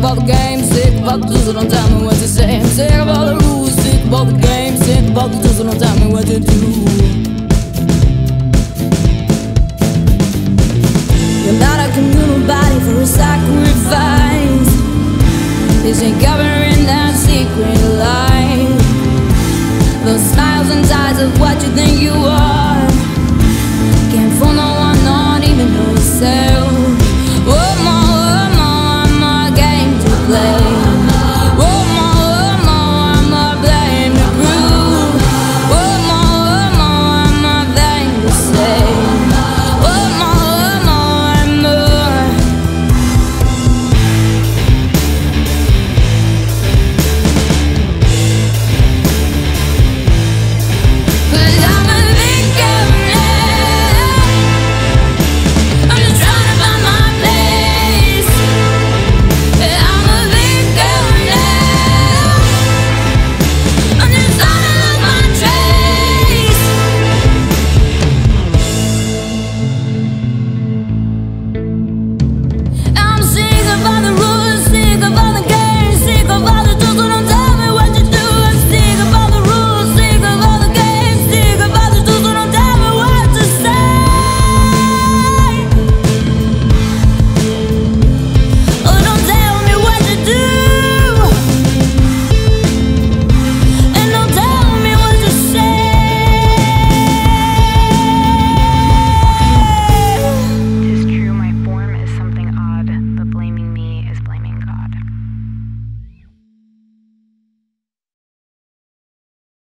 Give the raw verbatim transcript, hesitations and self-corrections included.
about the game, sick about the dudes that don't tell me what to say. I'm sick of all the rules, sick about the game, sick about the dudes that don't tell me what to do. You're not a communal body for a sacrifice. This ain't covering that secret life. The smiles and sighs of what you think you are.